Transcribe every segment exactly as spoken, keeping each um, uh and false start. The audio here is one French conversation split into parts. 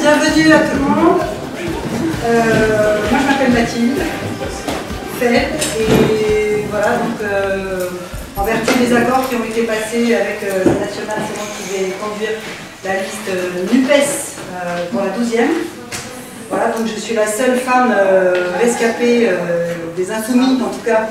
Bienvenue à tout le monde. Euh, moi je m'appelle Mathilde Feld et voilà, donc euh, en vertu des accords qui ont été passés avec euh, le National, c'est moi qui vais conduire la liste euh, NUPES euh, pour la douzième. Voilà, donc je suis la seule femme euh, rescapée euh, des Insoumis, en tout cas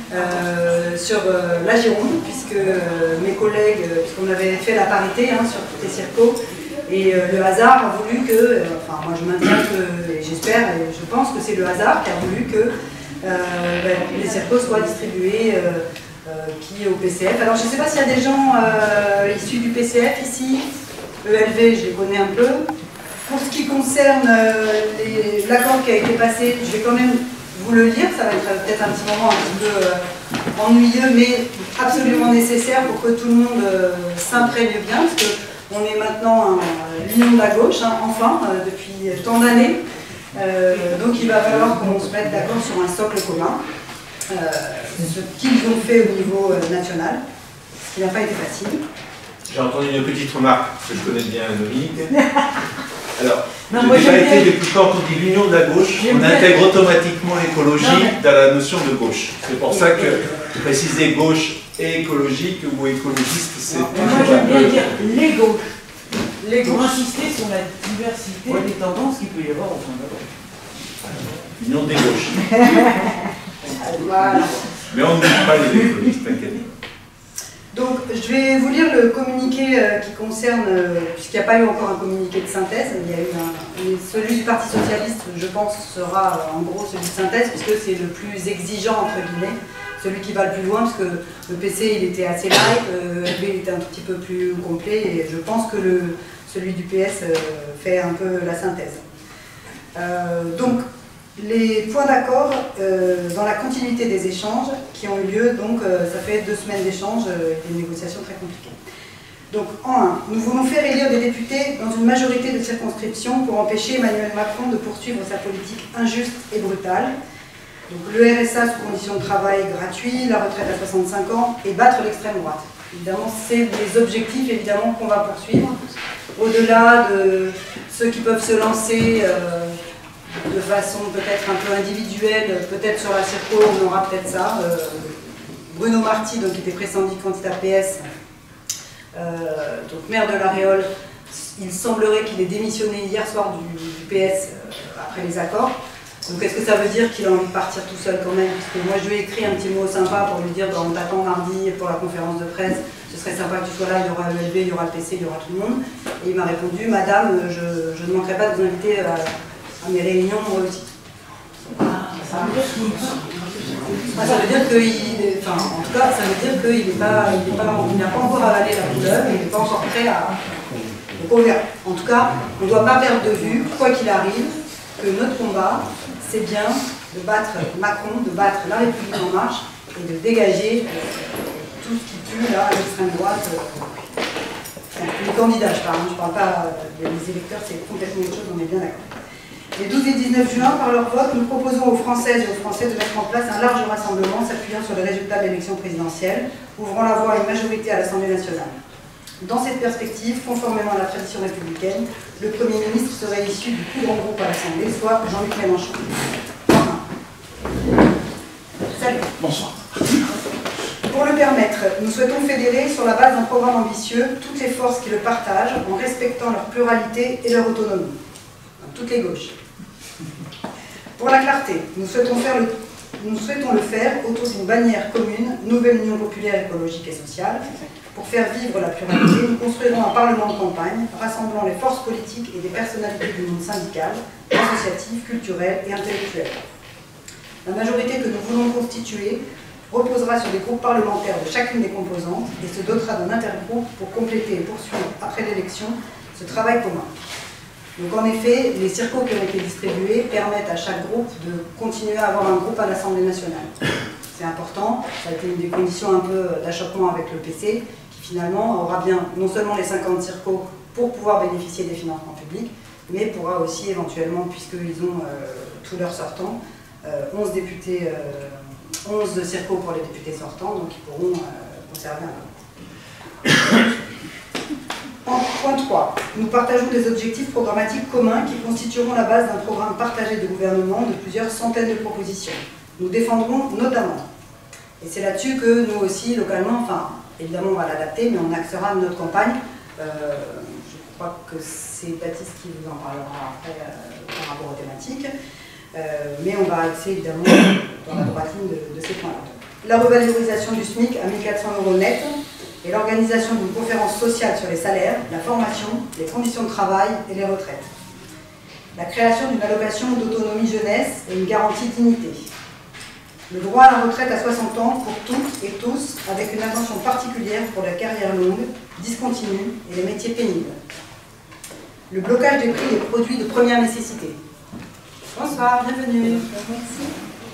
euh, sur euh, la Gironde, puisque euh, mes collègues, euh, puisqu'on avait fait la parité hein, sur toutes les circos, et euh, le hasard a voulu que, euh, enfin moi je maintiens que, et j'espère, et je pense que c'est le hasard qui a voulu que euh, ben, les circos soient distribués euh, euh, qui au P C F. Alors je ne sais pas s'il y a des gens euh, issus du P C F ici, E L V je les connais un peu. Pour ce qui concerne euh, l'accord qui a été passé, je vais quand même vous le lire, ça va être peut-être un petit moment un petit peu euh, ennuyeux, mais absolument nécessaire pour que tout le monde euh, s'imprègne bien, parce qu'on est maintenant l'union de la gauche, hein, enfin, euh, depuis tant d'années. Euh, donc il va falloir qu'on se mette d'accord sur un socle commun, euh, ce qu'ils ont fait au niveau euh, national, ce qui n'a pas été facile. J'ai entendu une petite remarque, parce que je connais bien Dominique. Alors, non, le débat était depuis quand on dit l'union de la gauche, on intègre automatiquement l'écologie mais... dans la notion de gauche. C'est pour ça que préciser gauche et écologique ou écologiste, c'est... Moi j'aime bien dire les gauches. Les pour gauches. insister sur la diversité ouais. des tendances qu'il peut y avoir au sein de la gauche. L'union des gauches. Voilà. Mais on ne dit pas les écologistes, t'inquiète. Donc, je vais vous lire le communiqué euh, qui concerne, euh, puisqu'il n'y a pas eu encore un communiqué de synthèse, il y a eu un, celui du Parti Socialiste, je pense, sera euh, en gros celui de synthèse, puisque c'est le plus exigeant, entre guillemets, celui qui va le plus loin, parce que le P C, il était assez light, le L B était un tout petit peu plus complet, et je pense que le, celui du P S euh, fait un peu la synthèse. Euh, donc, les points d'accord euh, dans la continuité des échanges qui ont eu lieu, donc euh, ça fait deux semaines d'échanges euh, et des négociations très compliquées. Donc en un, nous voulons faire élire des députés dans une majorité de circonscriptions pour empêcher Emmanuel Macron de poursuivre sa politique injuste et brutale. Donc le R S A sous conditions de travail gratuit, la retraite à soixante-cinq ans et battre l'extrême droite. Évidemment, c'est des objectifs évidemment qu'on va poursuivre. Au-delà de ceux qui peuvent se lancer euh, de façon peut-être un peu individuelle, peut-être sur la circo, on aura peut-être ça. Euh, Bruno Marty, donc, qui était pressenti candidat P S, euh, donc maire de La Réole, il semblerait qu'il ait démissionné hier soir du, du P S euh, après les accords. Donc est-ce que ça veut dire qu'il a envie de partir tout seul quand même? Parce que moi je lui ai écrit un petit mot sympa pour lui dire bah, on t'attend mardi pour la conférence de presse, ce serait sympa que tu sois là, il y aura le L B, il y aura le P C, il y aura tout le monde. Et il m'a répondu, madame, je, je ne manquerai pas de vous inviter à, à mes réunions moi aussi. Ah, ça veut dire qu'il... Ah, ça veut dire qu'il... Enfin, en tout cas, ça veut dire qu'il n'est pas, il n'est pas, il n'a pas encore avalé la couleur, il n'est pas encore prêt à... Donc on verra. En tout cas, on ne doit pas perdre de vue, quoi qu'il arrive, que notre combat, c'est bien de battre Macron, de battre la République en marche et de dégager euh, tout ce qui pue là à l'extrême droite. Euh, les candidats, je parle, hein, je ne parle pas des euh, électeurs, c'est complètement autre chose, on est bien d'accord. Les douze et dix-neuf juin, par leur vote, nous proposons aux Françaises et aux Français de mettre en place un large rassemblement s'appuyant sur les résultats de l'élection présidentielle, ouvrant la voie à une majorité à l'Assemblée nationale. Dans cette perspective, conformément à la tradition républicaine, le Premier ministre serait issu du plus grand groupe à l'Assemblée, soit Jean-Luc Mélenchon. Salut. Bonsoir. Pour le permettre, nous souhaitons fédérer sur la base d'un programme ambitieux toutes les forces qui le partagent en respectant leur pluralité et leur autonomie. Toutes les gauches. Pour la clarté, nous souhaitons, faire le, nous souhaitons le faire autour d'une bannière commune, Nouvelle Union populaire, écologique et sociale. Pour faire vivre la pluralité, nous construirons un parlement de campagne, rassemblant les forces politiques et des personnalités du monde syndical, associatif, culturel et intellectuel. La majorité que nous voulons constituer reposera sur des groupes parlementaires de chacune des composantes et se dotera d'un intergroupe pour compléter et poursuivre, après l'élection, ce travail commun. Donc en effet, les circos qui ont été distribués permettent à chaque groupe de continuer à avoir un groupe à l'Assemblée nationale. C'est important, ça a été une des conditions un peu d'achoppement avec le P C, qui finalement aura bien non seulement les cinquante circos pour pouvoir bénéficier des financements publics, mais pourra aussi éventuellement, puisqu'ils ont euh, tous leurs sortants, euh, onze députés, euh, onze circos pour les députés sortants, donc ils pourront euh, conserver un groupe. En Point trois. Nous partageons des objectifs programmatiques communs qui constitueront la base d'un programme partagé de gouvernement de plusieurs centaines de propositions. Nous défendrons notamment, et c'est là-dessus que nous aussi, localement, enfin, évidemment on va l'adapter, mais on axera notre campagne. Euh, je crois que c'est Baptiste qui vous en parlera après euh, par rapport aux thématiques. Euh, mais on va axer évidemment dans la droite ligne de, de ces points-là. La revalorisation du SMIC à mille quatre cents euros net et l'organisation d'une conférence sociale sur les salaires, la formation, les conditions de travail et les retraites. La création d'une allocation d'autonomie jeunesse et une garantie dignité. Le droit à la retraite à soixante ans pour toutes et tous, avec une attention particulière pour la carrière longue, discontinue et les métiers pénibles. Le blocage des prix des produits de première nécessité. Bonsoir, bienvenue. Merci.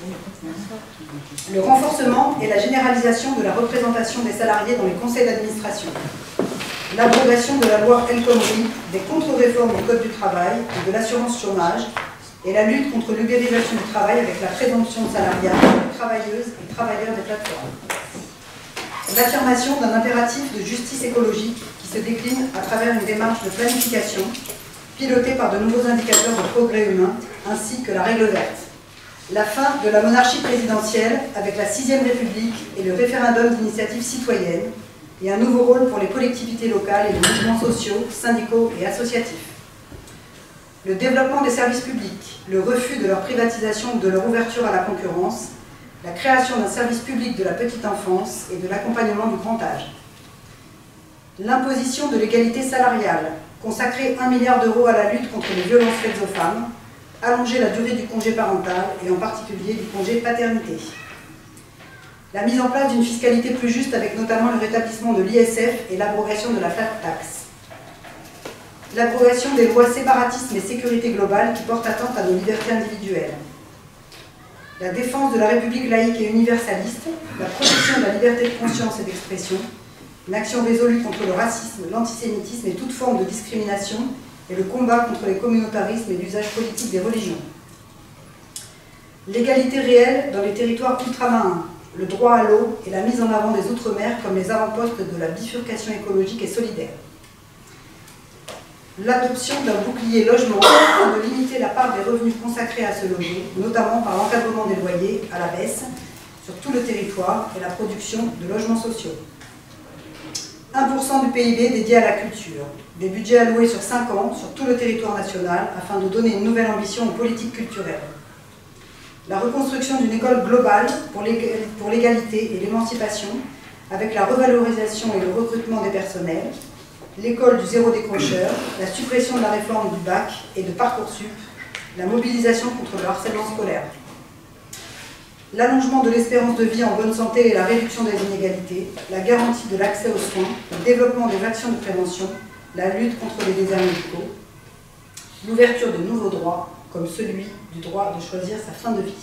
Le renforcement et la généralisation de la représentation des salariés dans les conseils d'administration. L'abrogation de la loi El Khomri, des contre-réformes du Code du travail et de l'assurance chômage, et la lutte contre l'ubérisation du travail avec la présomption salariale des travailleuses et travailleurs des plateformes. L'affirmation d'un impératif de justice écologique qui se décline à travers une démarche de planification pilotée par de nouveaux indicateurs de progrès humain, ainsi que la règle verte. La fin de la monarchie présidentielle avec la sixième République et le référendum d'initiative citoyenne, et un nouveau rôle pour les collectivités locales et les mouvements sociaux, syndicaux et associatifs. Le développement des services publics, le refus de leur privatisation ou de leur ouverture à la concurrence, la création d'un service public de la petite enfance et de l'accompagnement du grand âge. L'imposition de l'égalité salariale, consacrer un milliard d'euros à la lutte contre les violences faites aux femmes, allonger la durée du congé parental et en particulier du congé paternité. La mise en place d'une fiscalité plus juste avec notamment le rétablissement de l'I S F et l'abrogation de la flat tax. L'abrogation des lois séparatisme et sécurité globale qui portent atteinte à nos libertés individuelles. La défense de la République laïque et universaliste, la protection de la liberté de conscience et d'expression, une action résolue contre le racisme, l'antisémitisme et toute forme de discrimination et le combat contre les communautarismes et l'usage politique des religions. L'égalité réelle dans les territoires ultramarins, le droit à l'eau et la mise en avant des Outre-mer comme les avant-postes de la bifurcation écologique et solidaire. L'adoption d'un bouclier logement afin de limiter la part des revenus consacrés à ce loger, notamment par l'encadrement des loyers à la baisse sur tout le territoire et la production de logements sociaux. un pour cent du P I B dédié à la culture, des budgets alloués sur cinq ans sur tout le territoire national afin de donner une nouvelle ambition aux politiques culturelles. La reconstruction d'une école globale pour l'égalité et l'émancipation avec la revalorisation et le recrutement des personnels, l'école du zéro décrocheur, la suppression de la réforme du bac et de Parcoursup, la mobilisation contre le harcèlement scolaire. L'allongement de l'espérance de vie en bonne santé et la réduction des inégalités, la garantie de l'accès aux soins, le développement des actions de prévention, la lutte contre les déserts médicaux, l'ouverture de nouveaux droits, comme celui du droit de choisir sa fin de vie.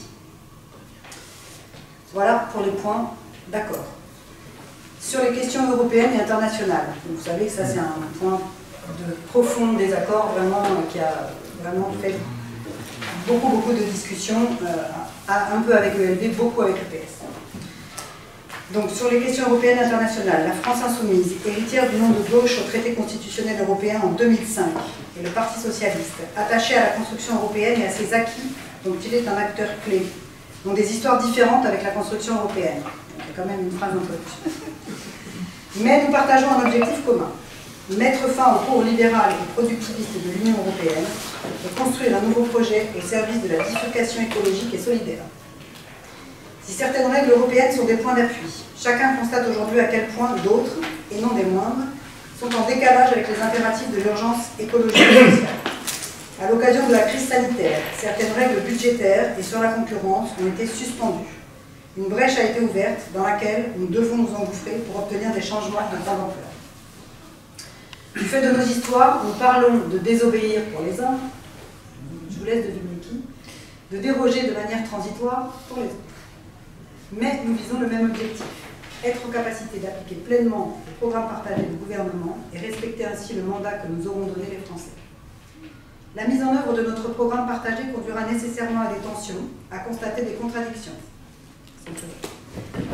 Voilà pour les points d'accord. Sur les questions européennes et internationales, vous savez que ça c'est un point de profond désaccord, vraiment, qui a vraiment fait beaucoup, beaucoup de discussions, euh, un peu avec le L V, beaucoup avec le P S. Donc, sur les questions européennes et internationales, la France insoumise, héritière du nom de gauche au traité constitutionnel européen en deux mille cinq, et le Parti socialiste, attaché à la construction européenne et à ses acquis, dont il est un acteur clé, ont des histoires différentes avec la construction européenne. C'est quand même une phrase d'introduction. Mais nous partageons un objectif commun. Mettre fin au cours libéral et productiviste de l'Union européenne et construire un nouveau projet au service de la bifurcation écologique et solidaire. Si certaines règles européennes sont des points d'appui, chacun constate aujourd'hui à quel point d'autres, et non des moindres, sont en décalage avec les impératifs de l'urgence écologique et sociale. À l'occasion de la crise sanitaire, certaines règles budgétaires et sur la concurrence ont été suspendues. Une brèche a été ouverte dans laquelle nous devons nous engouffrer pour obtenir des changements de grande ampleur. Du fait de nos histoires, nous parlons de désobéir pour les uns, je vous laisse deviner qui, de déroger de manière transitoire pour les autres. Mais nous visons le même objectif, être en capacité d'appliquer pleinement le programme partagé du gouvernement et respecter ainsi le mandat que nous aurons donné les Français. La mise en œuvre de notre programme partagé conduira nécessairement à des tensions, à constater des contradictions. Nous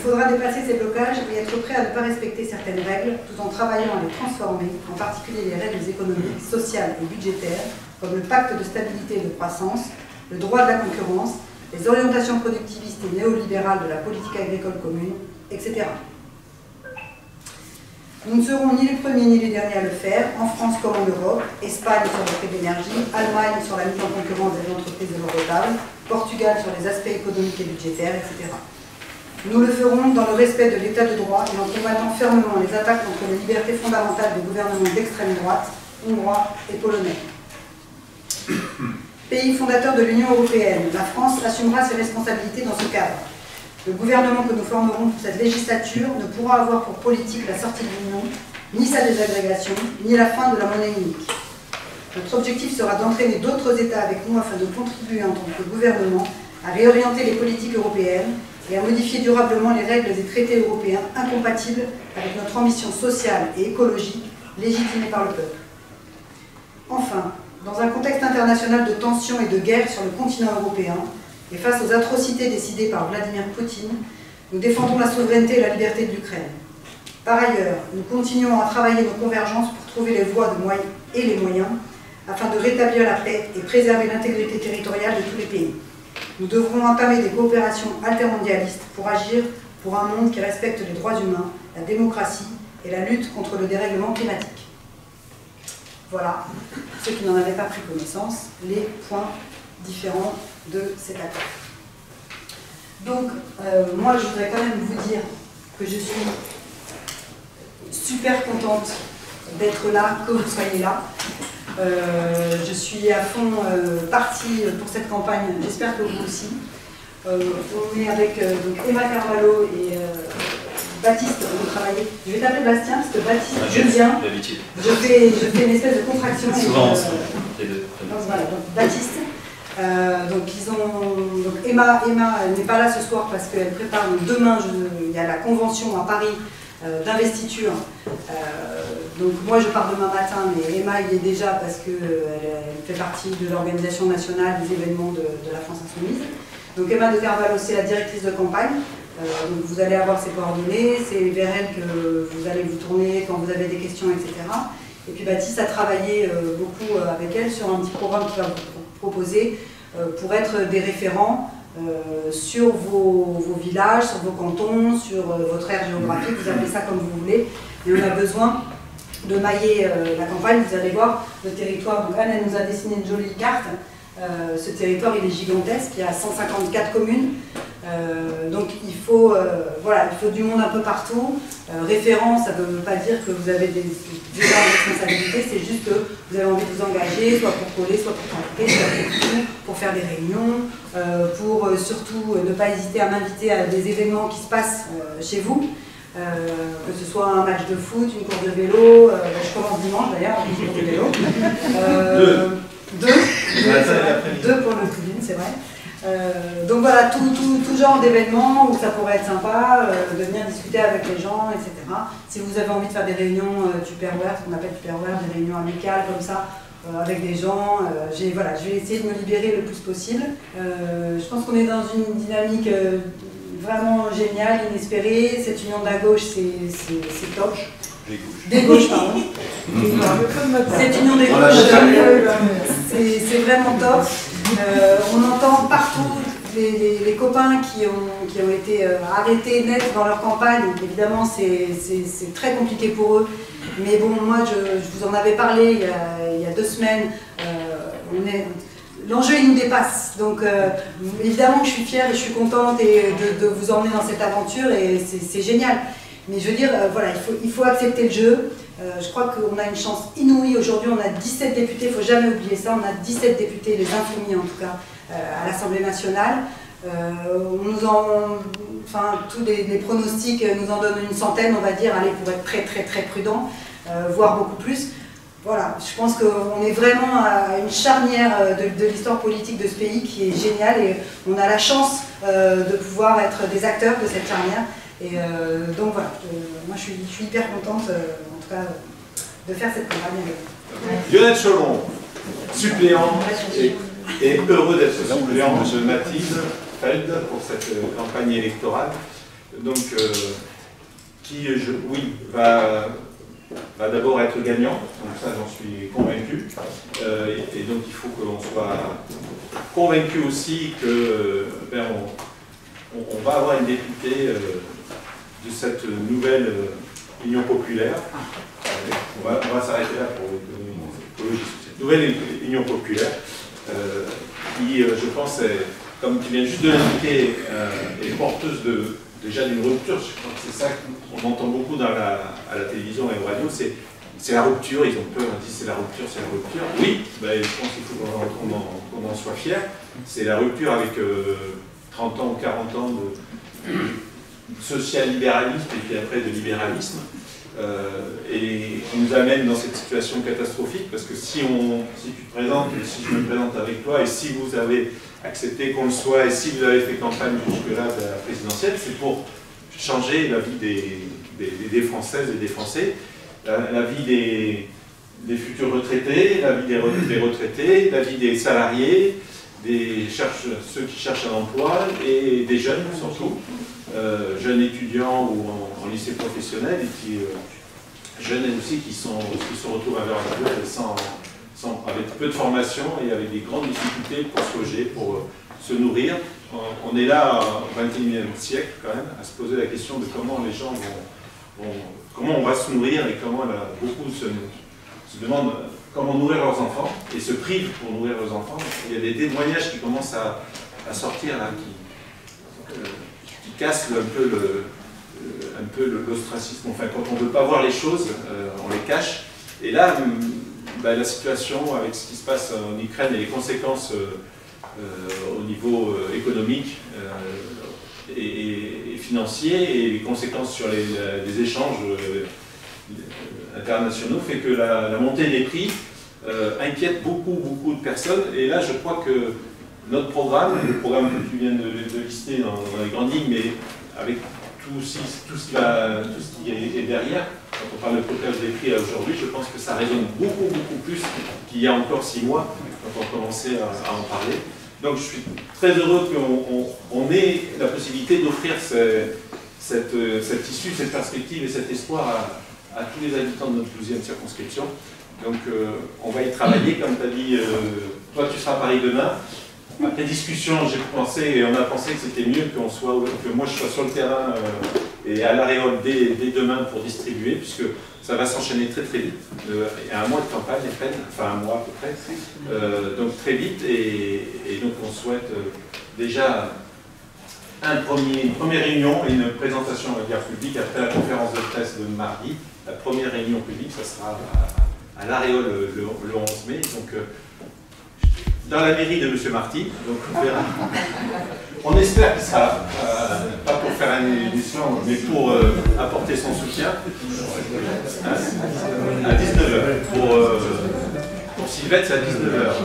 faudra dépasser ces blocages et être prêt à ne pas respecter certaines règles, tout en travaillant à les transformer, en particulier les règles économiques, sociales et budgétaires, comme le pacte de stabilité et de croissance, le droit de la concurrence, les orientations productivistes et néolibérales de la politique agricole commune, et cetera. Nous ne serons ni les premiers ni les derniers à le faire, en France comme en Europe, Espagne sur le prix de l'énergie, Allemagne sur la mise en concurrence des entreprises de l'eau potable, Portugal sur les aspects économiques et budgétaires, et cetera. Nous le ferons dans le respect de l'état de droit et en combattant fermement les attaques contre les libertés fondamentales des gouvernements d'extrême droite, hongrois et polonais. Pays fondateur de l'Union européenne, la France assumera ses responsabilités dans ce cadre. Le gouvernement que nous formerons pour cette législature ne pourra avoir pour politique la sortie de l'Union, ni sa désagrégation, ni la fin de la monnaie unique. Notre objectif sera d'entraîner d'autres États avec nous afin de contribuer en tant que gouvernement à réorienter les politiques européennes et à modifier durablement les règles et traités européens incompatibles avec notre ambition sociale et écologique légitimée par le peuple. Enfin, dans un contexte international de tensions et de guerre sur le continent européen, et face aux atrocités décidées par Vladimir Poutine, nous défendons la souveraineté et la liberté de l'Ukraine. Par ailleurs, nous continuons à travailler nos convergences pour trouver les voies de moyens et les moyens afin de rétablir la paix et préserver l'intégrité territoriale de tous les pays. Nous devrons entamer des coopérations altermondialistes pour agir pour un monde qui respecte les droits humains, la démocratie et la lutte contre le dérèglement climatique. Voilà, ceux qui n'en avaient pas pris connaissance, les points différents de cet accord. Donc, euh, moi, je voudrais quand même vous dire que je suis super contente d'être là, que vous soyez là. Euh, je suis à fond euh, partie pour cette campagne, j'espère que vous aussi. Euh, on est avec euh, donc Emma Carvalho et euh, Baptiste pour travailler. Je vais t'appeler Bastien parce que Baptiste, je viens. Je fais, je fais une espèce de contraction. Souvent et, ensemble, euh, les deux. donc, voilà, donc Baptiste. Euh, donc, ils ont, donc Emma, Emma n'est pas là ce soir parce qu'elle prépare donc demain, je, il y a la convention à Paris euh, d'investiture. Euh, donc moi je pars demain matin, mais Emma y est déjà parce qu'elle elle fait partie de l'organisation nationale des événements de, de la France Insoumise. Donc Emma de Carvalho, c'est la directrice de campagne. Euh, donc vous allez avoir ses coordonnées, c'est vers elle que vous allez vous tourner quand vous avez des questions, et cetera. Et puis Baptiste a travaillé euh, beaucoup euh, avec elle sur un petit programme qui va vous proposer euh, pour être des référents euh, sur vos, vos villages, sur vos cantons, sur euh, votre aire géographique, vous appelez ça comme vous voulez. Mais on a besoin de mailler euh, la campagne. Vous allez voir le territoire. Donc Anne, elle nous a dessiné une jolie carte. Euh, ce territoire, il est gigantesque. Il y a cent cinquante-quatre communes. Euh, donc il faut, euh, voilà, il faut du monde un peu partout. Euh, référent, ça ne veut pas dire que vous avez des, des responsabilités, c'est juste que vous avez envie de vous engager, soit pour coller, soit pour travailler, soit pour, pour faire des réunions, euh, pour euh, surtout euh, ne pas hésiter à m'inviter à des événements qui se passent euh, chez vous. Euh, que ce soit un match de foot, une course de vélo, euh, je commence dimanche d'ailleurs, une course de vélo. Euh, deux. Deux, deux, deux pour le tribune, c'est vrai. Euh, donc voilà, tout, tout, tout genre d'événements où ça pourrait être sympa, euh, de venir discuter avec les gens, et cetera. Si vous avez envie de faire des réunions euh, Tupperware, ce qu'on appelle Tupperware, des réunions amicales comme ça, euh, avec des gens, euh, j'ai, voilà, je vais essayer de me libérer le plus possible. Euh, je pense qu'on est dans une dynamique euh, vraiment géniale, inespérée. Cette union de la gauche, c'est top. Des gauches. Des gauches, pardon. Cette union des gauches, c'est vraiment top. Euh, on entend partout les, les, les copains qui ont, qui ont été euh, arrêtés net dans leur campagne. Évidemment, c'est très compliqué pour eux. Mais bon, moi, je, je vous en avais parlé il y a, il y a deux semaines. Euh, on est... L'enjeu, il nous dépasse. Donc, euh, évidemment que je suis fière et je suis contente et de, de vous emmener dans cette aventure et c'est génial. Mais je veux dire, euh, voilà, il faut, il faut accepter le jeu. Euh, je crois qu'on a une chance inouïe aujourd'hui. On a dix-sept députés, il ne faut jamais oublier ça. On a dix-sept députés, les insoumis en tout cas, euh, à l'Assemblée nationale. Euh, on nous en, enfin, tous les, les pronostics nous en donnent une centaine, on va dire, allez, pour être très très très prudent, euh, voire beaucoup plus. Voilà, je pense qu'on est vraiment à une charnière de, de l'histoire politique de ce pays qui est géniale et on a la chance euh, de pouvoir être des acteurs de cette charnière. Et euh, donc voilà, euh, moi je suis, je suis hyper contente, euh, en tout cas, de faire cette campagne avec vous. Lionel Cholon, suppléant, et, et heureux d'être suppléant de Mathilde Feld pour cette campagne électorale. donc, euh, qui, je, oui, va, va d'abord être gagnant, donc ça j'en suis convaincu, euh, et, et donc il faut que l'on soit convaincu aussi que ben, on, on, on va avoir une députée euh, de cette nouvelle euh, Union populaire. On va, on va s'arrêter là pour l'écologie sociale. Nouvelle Union populaire, euh, qui, euh, je pense, est, comme tu viens juste de l'indiquer, euh, est porteuse de, déjà d'une rupture. Je crois que c'est ça qu'on entend beaucoup dans la, à la télévision et aux radios, c'est la rupture. Ils ont peur, on dit c'est la rupture, c'est la rupture. Oui, ben, je pense qu'il faut qu'on en, qu'on en soit fier. C'est la rupture avec euh, trente ans ou quarante ans de, de social-libéralisme et puis après de libéralisme. Euh, et qui nous amène dans cette situation catastrophique, parce que si, on, si tu te présentes, si je me présente avec toi, et si vous avez accepté qu'on le soit, et si vous avez fait campagne jusque-là de la présidentielle, c'est pour changer la vie des, des, des Françaises et des Français, la, la vie des, des futurs retraités, la vie des, des retraités, la vie des salariés, des cherche, ceux qui cherchent un emploi, et des jeunes surtout. Euh, jeunes étudiants ou en, en lycée professionnel et qui, euh, jeunes aussi qui, sont, qui se retrouvent à l'heure actuelle sans, sans, avec peu de formation et avec des grandes difficultés pour se loger, pour euh, se nourrir. On, on est là au vingt et unième siècle quand même à se poser la question de comment les gens vont, vont comment on va se nourrir et comment là, beaucoup se, se demandent comment nourrir leurs enfants et se privent pour nourrir leurs enfants. Il y a des témoignages qui commencent à, à sortir là, qui, euh, qui casse un peu le, un peu l'ostracisme. Enfin, quand on ne veut pas voir les choses, euh, on les cache. Et là, bah, la situation avec ce qui se passe en Ukraine et les conséquences euh, euh, au niveau euh, économique euh, et, et financier et les conséquences sur les, les échanges euh, internationaux fait que la, la montée des prix euh, inquiète beaucoup, beaucoup de personnes. Et là, je crois que notre programme, le programme que tu viens de, de lister dans, dans les grandes lignes, mais avec tout, si, tout, ce, la, tout ce qui est, est derrière, quand on parle de blocage des prix aujourd'hui, je pense que ça résonne beaucoup, beaucoup plus qu'il y a encore six mois, quand on commençait à, à en parler. Donc je suis très heureux qu'on on, on ait la possibilité d'offrir ce, cette, cette issue, cette perspective et cet espoir à, à tous les habitants de notre douzième circonscription. Donc euh, on va y travailler, comme tu as dit, euh, toi tu seras à Paris demain. Après discussion, j'ai pensé, et on a pensé que c'était mieux qu'on soit, que moi je sois sur le terrain euh, et à l'Aréole dès, dès demain pour distribuer, puisque ça va s'enchaîner très très vite. Euh, il y a un mois de campagne à peine, enfin un mois à peu près, euh, donc très vite, et, et donc on souhaite euh, déjà un premier, une première réunion et une présentation à la guerre publique après la conférence de presse de mardi. La première réunion publique, ça sera à, à l'Aréole le, le onze mai. Donc, euh, dans la mairie de M. Marty, donc on verra. On espère que ça, euh, pas pour faire un édition, mais pour euh, apporter son soutien à, à dix-neuf heures. Pour, euh, pour Sylvette, c'est à dix-neuf heures.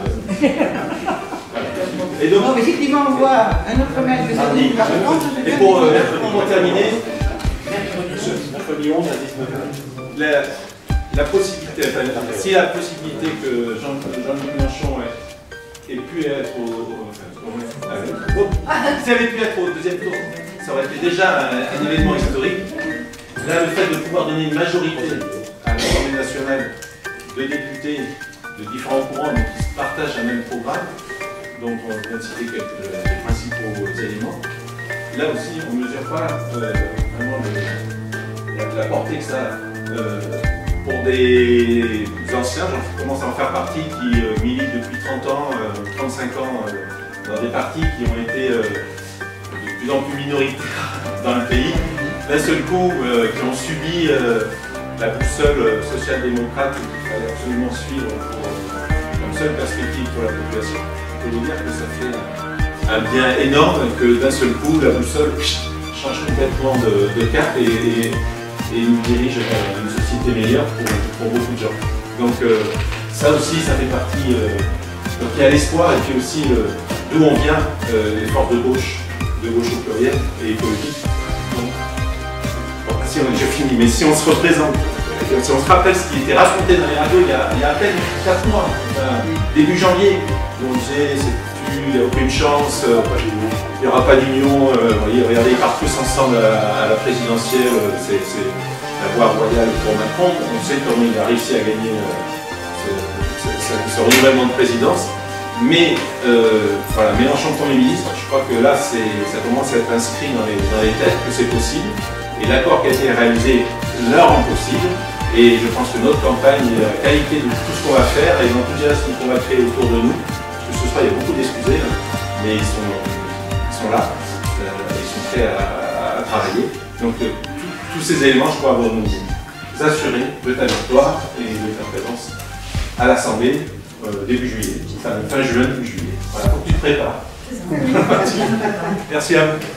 Et donc, non, mais si tu m'envoies un autre mail que ça dit, par contre, je et pour, euh, pour terminer, mercredi onze à dix-neuf heures. La, la possibilité, enfin, s'il y a la possibilité que Jean-Luc Jean Mélenchon ait et pu être au, au, au, au, si avait pu être au deuxième tour, ça aurait été déjà un, un événement historique. Là, le fait de pouvoir donner une majorité à l'Assemblée nationale de députés de différents courants, mais qui se partagent un même programme, dont on vient de citer quelques des principaux éléments. Là aussi, on ne mesure pas euh, vraiment le, la, la portée que ça a. Euh, pour des anciens, j'en commence à en faire partie, qui euh, militent depuis trente ans, euh, trente-cinq ans, euh, dans des partis qui ont été euh, de plus en plus minoritaires dans le pays, d'un seul coup, euh, qui ont subi euh, la boussole social-démocrate qu'il fallait absolument suivre pour, euh, comme seule perspective pour la population. Je peux vous dire que ça fait un bien énorme que d'un seul coup, la boussole change complètement de, de cap et, et et nous dirige vers une société meilleure pour, pour beaucoup de gens. Donc euh, ça aussi, ça fait partie, euh, donc il y a l'espoir et puis aussi euh, d'où on vient, euh, les forces de gauche, de gauche au pluriel et écologique. Donc, bon, si on, je finis, mais si on se représente, si on se rappelle ce qui était raconté dans les radios il y a, il y a à peine quatre mois, enfin, début janvier, donc c'est plus, il n'y a aucune chance, euh, il n'y aura pas d'union. Euh, regardez, ils partent tous ensemble à, à la présidentielle, c'est la voie royale pour Macron. On sait comment il a réussi à gagner euh, ce, ce, ce, ce renouvellement de présidence. Mais euh, voilà, Mélenchon Premier ministre, je crois que là, ça commence à être inscrit dans les, dans les têtes que c'est possible. Et l'accord qui a été réalisé le rend possible. Et je pense que notre campagne, la qualité de tout ce qu'on va faire et l'enthousiasme qu'on va créer autour de nous, parce que ce soir il y a beaucoup d'excusés, mais ils sont, ils sont là, euh, ils sont prêts à, à travailler. Donc euh, tous ces éléments, je crois, vont nous assurer de ta victoire et de ta présence à l'Assemblée euh, début juillet, enfin, fin juin, début juillet. Voilà, faut que tu te prépares. Merci à vous.